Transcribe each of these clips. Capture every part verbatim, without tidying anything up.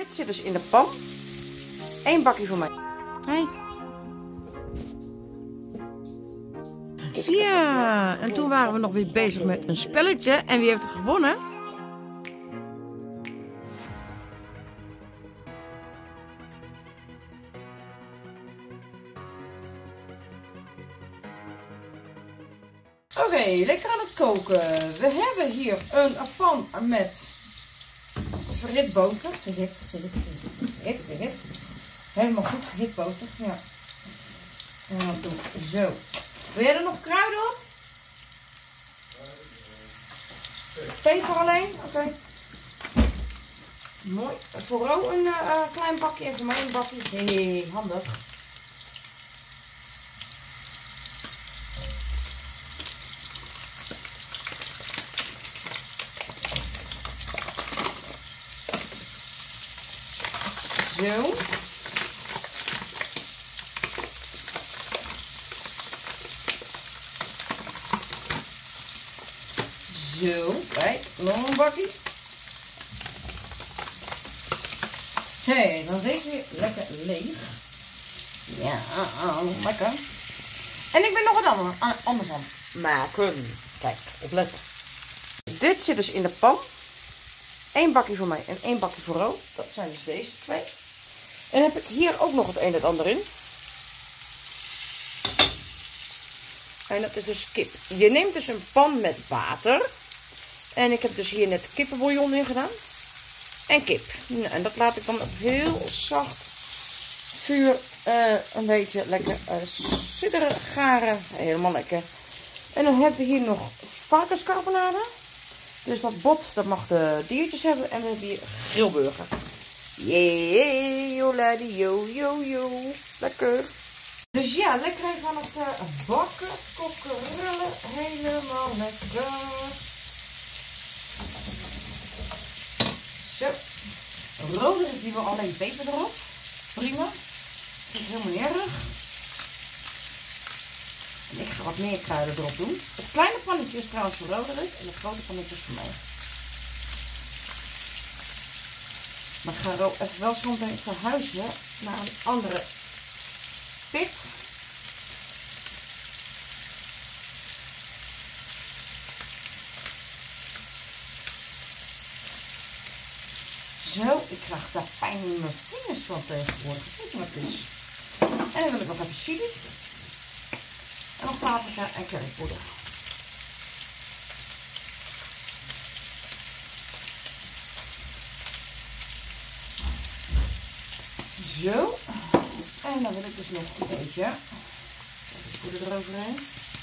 Dit zit dus in de pan. Eén bakje voor mij. Hey. Ja, en toen waren we nog weer bezig met een spelletje. En wie heeft er gewonnen? Oké, okay, lekker aan het koken. We hebben hier een pan met verhit boter. Verhit, verhit, verhit, verhit. Helemaal goed verhit boter. Ja. En dan doe ik zo. Wil jij er nog kruiden op? Peper alleen? Oké. Okay. Mooi. Voor Ro een uh, klein bakje en voor mij een bakje. Hey, handig. Zo. Zo, kijk, nog een bakje. Hé, hey, dan is deze weer lekker leeg. Ja, lekker. En ik ben nog wat anders, anders aan het maken. Kijk, opletten. Dit zit dus in de pan. Eén bakje voor mij en één bakje voor Ro. Dat zijn dus deze twee. En heb ik hier ook nog het een en het ander in. En dat is dus kip. Je neemt dus een pan met water. En ik heb dus hier net kippenbouillon in gedaan. En kip. Nou, en dat laat ik dan op heel zacht vuur uh, een beetje lekker uh, sidderen, garen. Helemaal lekker. En dan hebben we hier nog varkenscarbonade. Dus dat bot, dat mag de diertjes hebben. En we hebben hier grillburger. Jee, joladi, yo, yo, yo. Lekker. Dus ja, lekker even aan het uh, bakken, kokkerullen. Helemaal lekker. Zo. Rode die we alleen peper erop. Prima. Dat is helemaal niet erg. En ik ga wat meer kruiden erop doen. Het kleine pannetje is trouwens voor Roderick en het grote pannetje is voor mij. Maar ik ga Ro even wel zo meteen verhuizen naar een andere pit. Zo, ik krijg daar pijn in mijn vingers van tegenwoordig. Weet je wat het is? En dan wil ik nog even chili. En nog paprika en currypoeder. Zo. En dan wil ik dus nog een beetje poeder eroverheen.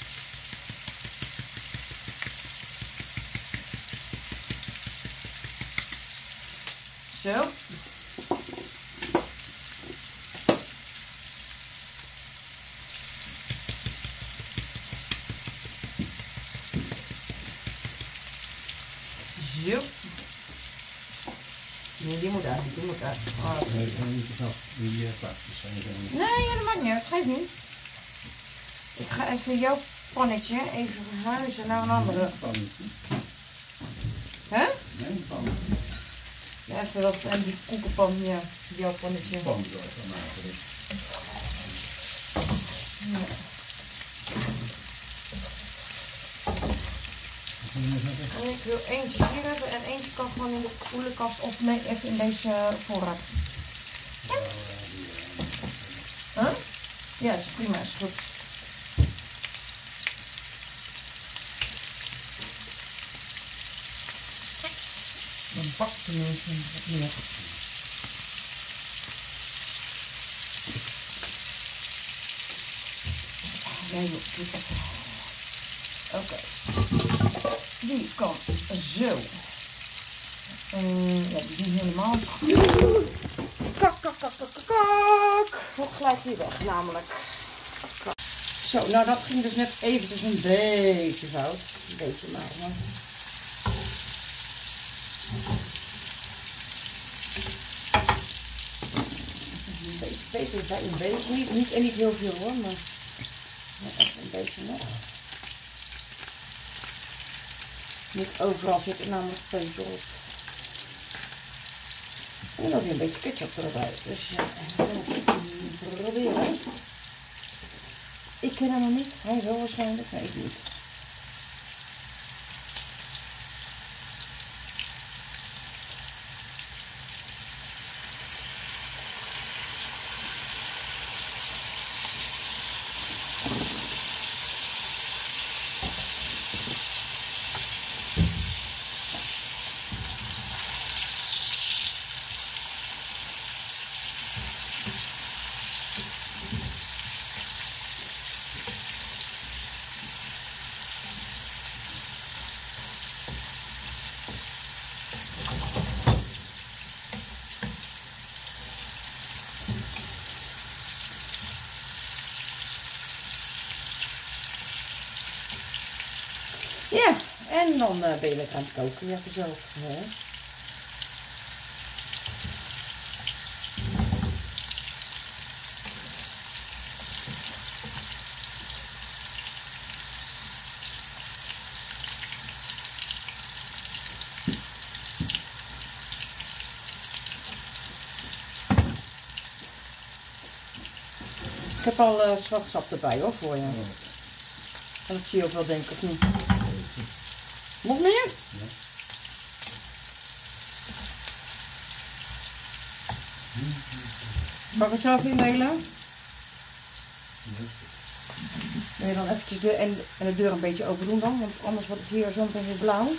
Zo. Zo. Nee, die moet uit, die moet uit. Oh. Nee, dat is niet zo. Die uh, plakjes zijn zo. Nee, ja, dat maakt niet uit, geeft niet. Ik ga even jouw pannetje even verhuizen naar een andere. Mijn pannetje. Hè? Mijn pannetje. Ja, even dat en die koekenpan, ja, jouw pannetje. Pan zo van maken. Ja. En ik wil eentje hier hebben en eentje kan gewoon in de koelkast of nee, even in deze voorraad. Ja? Huh? Ja, dat is prima, is goed. Dan pak ik tenminste wat meer. Nee, doe het. Oké. Okay. Die kan zo. Uh, ja, die doen helemaal. Kak, kak, kak, kak, kak. Wat glijdt hier weg, namelijk. Kak. Zo, nou dat ging dus net eventjes een beetje fout. Een beetje maar. Hè. Een beetje, peper bij een beetje. Niet, niet, en niet heel veel hoor, maar ja, even een beetje nog. Niet overal zit er namelijk peper op. En dan weer een beetje ketchup erbij. Dus ja, proberen. Ik ken hem nog niet. Hij wel waarschijnlijk. Nee, ik niet. Ja, en dan uh, ben je lekker aan het koken. Ja, vanzelf. Hè? Ik heb al uh, zwart sap erbij hoor voor je. En dat zie je ook wel denk ik, of niet? Nog meer? Ja. Zal ik het zelf indelen? Wil je dan eventjes de, en, en de deur een beetje open doen dan? Want anders wordt het hier zo meteen weer blauw.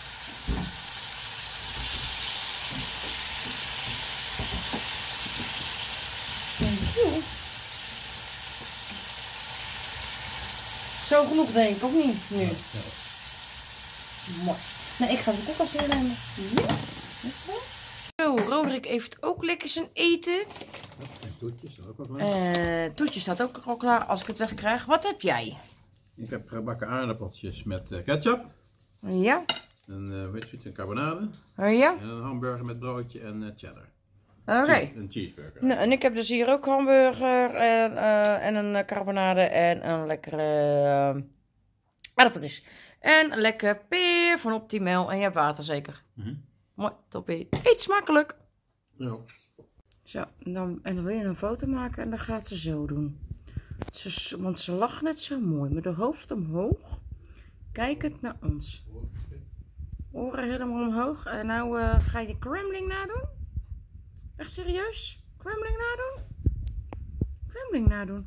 Zo genoeg denk ik, of niet? Nu. Ja, ja. Mooi. Nou, ik ga de koelkast innemen. Ja. Zo, Roderick heeft ook lekker zijn eten. En toetjes staat ook al klaar. Uh, toetjes staat ook al klaar als ik het wegkrijg. Wat heb jij? Ik heb gebakken aardappeltjes met uh, ketchup. Ja. En uh, weet je, een carbonade. Uh, ja. En een hamburger met broodje en uh, cheddar. Oké. Okay. Een cheeseburger. Nou, en ik heb dus hier ook hamburger en, uh, en een carbonade en een lekkere uh, aardappeltjes. En een lekker peer van Optimal. En je hebt water zeker. Mm-hmm. Mooi, toppie. Eet smakelijk. Ja. Zo, en dan, en dan wil je een foto maken en dan gaat ze zo doen. Ze, want ze lacht net zo mooi. Met de hoofd omhoog. Kijkend naar ons. Oren helemaal omhoog. En nou uh, ga je Kremling nadoen. Echt serieus? Kremling nadoen? Kremling nadoen.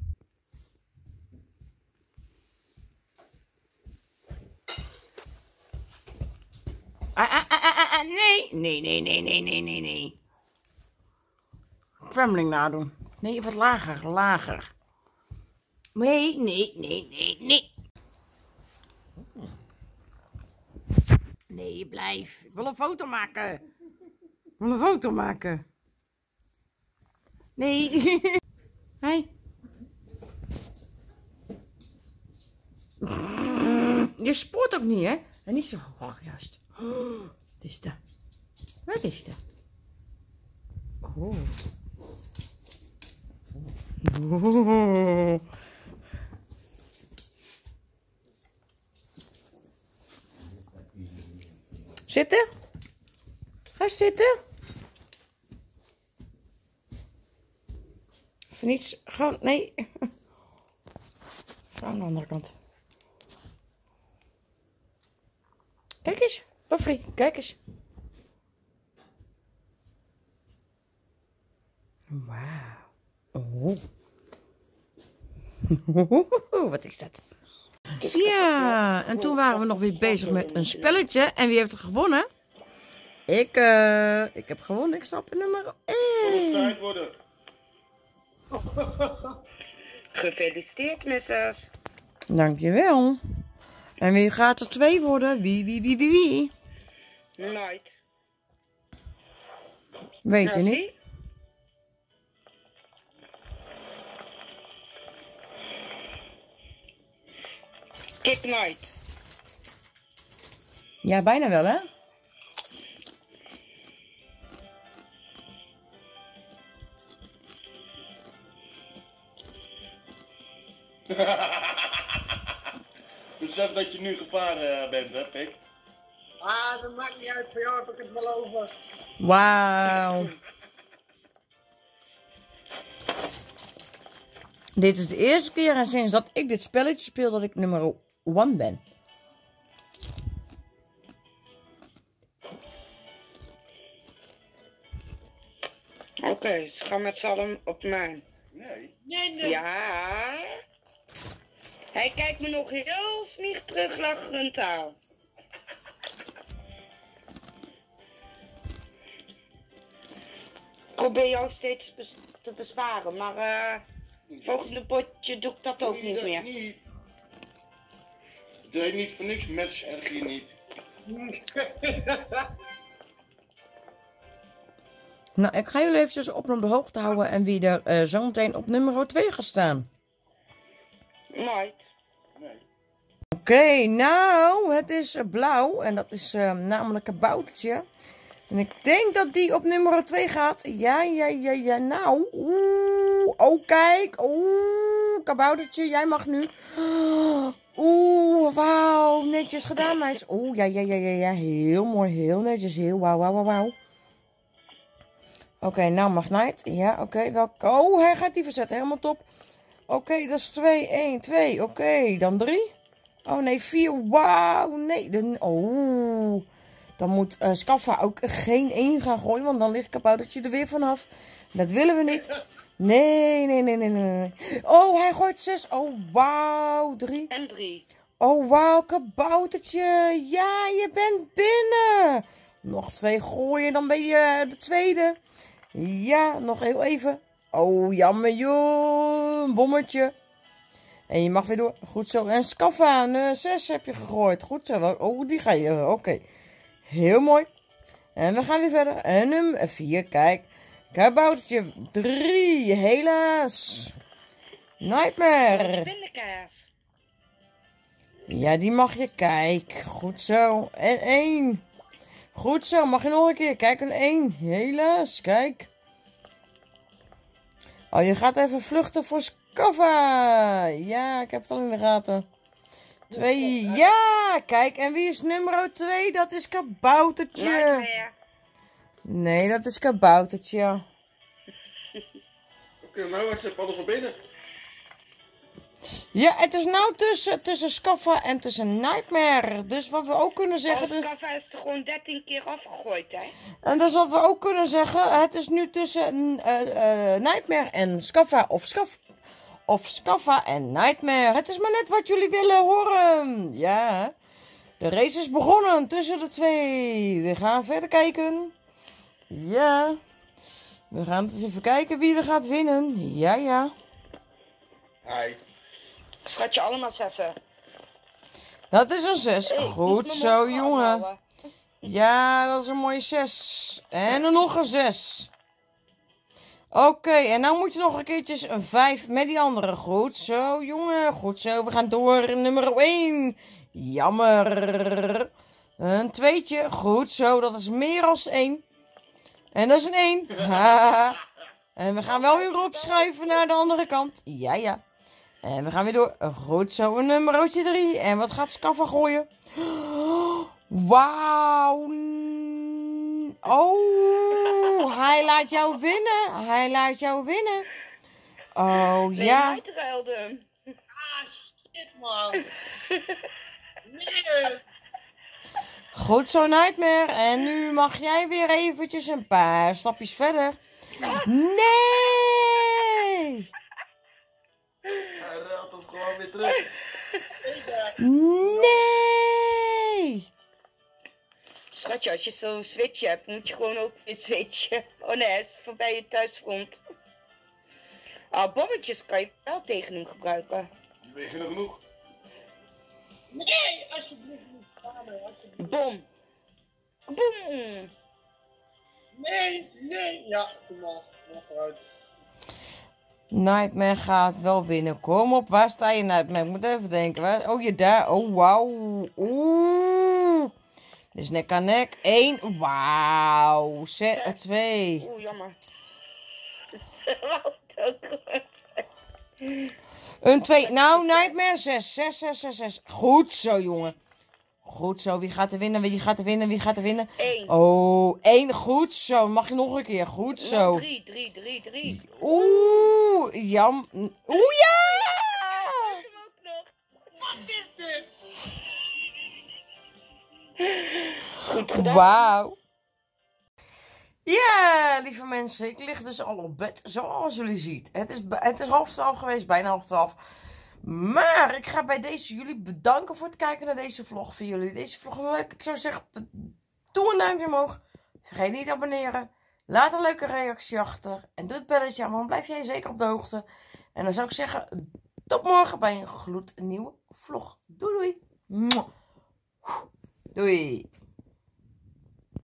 Ah, ah, ah, ah, ah, nee. Nee, nee, nee, nee, nee, nee, nee. Kremling nadoen. Nee, wat lager, lager. Nee, nee, nee, nee, nee. Nee, blijf. Ik wil een foto maken. Ik wil een foto maken. Nee. Hey. Je spoort ook niet, hè? En niet zo hoog, juist. Wat is dat? Wat is dat? Oh. Oh. Zitten? Ga zitten. Even niets. Gewoon, nee. Ga aan de andere kant. Kijk eens. Loffrey, kijk eens. Wauw. Oh. Wat is dat? Ja, en toen waren we nog weer bezig met een spelletje. En wie heeft er gewonnen? Ik, uh, ik heb gewonnen. Ik stap in nummer één. Tijd worden. Gefeliciteerd, missus. Dankjewel. En wie gaat er twee worden? Wie, wie, wie, wie, wie? Light. Weet je niet? Kip Knight. Ja, bijna wel, hè? Besef dat je nu gevaar uh, bent, hè, Pik? Ah, dat maakt niet uit. Voor jou heb ik het wel over. Wauw. Dit is de eerste keer en sinds dat ik dit spelletje speel dat ik nummer one ben. Oké, okay, ze gaan met z'n allen op mij. Nee. Nee, nee. Ja. Hij kijkt me nog heel smieg teruglachend aan. Ik probeer jou steeds bes te besparen, maar uh, volgende potje doe ik dat ook Nee, niet dat meer. Niet. Het heet niet voor niks match erg hier niet. Nou, ik ga jullie eventjes op de hoogte houden en wie er uh, zometeen op nummer twee gaat staan. Nooit. Nee. Oké, okay, nou, het is uh, blauw en dat is uh, namelijk een kaboutertje. En ik denk dat die op nummer twee gaat. Ja, ja, ja, ja, nou. Oeh, oh kijk. Oeh, kaboutertje, jij mag nu. Oeh, wauw, netjes gedaan, meis. Oeh, ja, ja, ja, ja, ja, heel mooi, heel netjes, heel wauw, wauw, wauw, wauw. Oké, okay, nou Magnite. Ja, oké, okay, welke. Oh, hij gaat die verzetten, helemaal top. Oké, okay, dat is twee, één, twee. Oké, okay, dan drie. Oh nee, vier. Wauw, nee. Dan, oh, dan moet uh, Scaffa ook geen één gaan gooien, want dan ligt kaboutertje er weer vanaf. Dat willen we niet. Nee, nee, nee, nee, nee. Oh, hij gooit zes. Oh, wauw, drie. En drie. Oh, wauw, kaboutertje. Ja, je bent binnen. Nog twee gooien, dan ben je de tweede. Ja, nog heel even. Oh, jammer joh. Een bommetje. En je mag weer door. Goed zo. En Scaffa, een uh, zes heb je gegooid. Goed zo. Oh, die ga je. Oké. Okay. Heel mooi. En we gaan weer verder. En nummer vier, kijk. Kaboutertje. drie, helaas. Nightmare. Pindakaas. Ja, die mag je. Kijk. Goed zo. En één. Goed zo, mag je nog een keer. Kijk, een één. Helaas, kijk. Oh, je gaat even vluchten voor Scaffa. Ja, ik heb het al in de gaten. Twee. Ja, kijk. En wie is nummer twee? Dat is kaboutertje. Nightmare. Nee, dat is kaboutertje. Oké, okay, nou wat zit alles van binnen. Ja, het is nou tussen, tussen Scaffa en tussen Nightmare. Dus wat we ook kunnen zeggen... Oh, Scaffa is er gewoon dertien keer afgegooid, hè? En dus wat we ook kunnen zeggen... Het is nu tussen uh, uh, Nightmare en Scaffa. Of, Scaf, of Scaffa en Nightmare. Het is maar net wat jullie willen horen. Ja, de race is begonnen tussen de twee. We gaan verder kijken. Ja. We gaan eens even kijken wie er gaat winnen. Ja, ja. Hi. Schat je allemaal zessen. Dat is een zes. Hey, goed zo, jongen. Ja, dat is een mooie zes. En er nog een zes. Oké, okay, en nou moet je nog een keertje een vijf met die andere. Goed zo, jongen. Goed zo, we gaan door. Nummer één. Jammer. Een tweetje. Goed zo, dat is meer als één. En dat is een één. En we gaan wel weer opschuiven naar de andere kant. Ja, ja. En we gaan weer door. Goed zo, een nummertje drie. En wat gaat Scaffa gooien? Wauw. Oh, hij laat jou winnen. Hij laat jou winnen. Oh, nee, ja. hij ruilde hem. Ah, shit, man. Nee. Goed zo, Nightmare. En nu mag jij weer eventjes een paar stapjes verder. Nee! Hij ruilt hem gewoon weer terug. Nee! Schatje, als je zo'n switch hebt, moet je gewoon ook weer switchen. Oh nee, hij is voorbij je thuisfront. Ah, bommetjes kan je wel tegen hem gebruiken. Ben je nog genoeg? Nee, alsjeblieft niet. Vader, alsjeblieft. Bom. Boom. Nee, nee. Ja, kom maar. Ja, vooruit. Nightmare gaat wel winnen. Kom op, waar sta je, Nightmare? Ik moet even denken. Waar? Oh, je daar. Oh, wauw. Oeh. Dus nek aan nek. Eén. Wauw. Zes. Twee. Oeh, jammer. Ze wou het ook goed. Een twee. Nou, Nightmare. Zes. Zes, zes, zes, zes. Goed zo, jongen. Goed zo. Wie gaat er winnen? Wie gaat er winnen? Wie gaat er winnen? Eén. Oh, één. Goed zo. Mag je nog een keer? Goed zo. Nog drie, drie, drie, drie. Oeh, jam. Oeh, ja! Ik hem ook nog. Wat is dit? Goed gedaan. Wauw. Ja, lieve mensen. Ik lig dus al op bed. Zoals jullie zien. Het is, het is half twaalf geweest. Bijna half twaalf. Maar ik ga bij deze jullie bedanken voor het kijken naar deze vlog. Voor jullie deze vlog leuk. Ik zou zeggen, doe een duimpje omhoog. Vergeet niet te abonneren. Laat een leuke reactie achter. En doe het belletje aan, want dan blijf jij zeker op de hoogte. En dan zou ik zeggen, tot morgen bij een gloednieuwe vlog. Doei doei. Doei.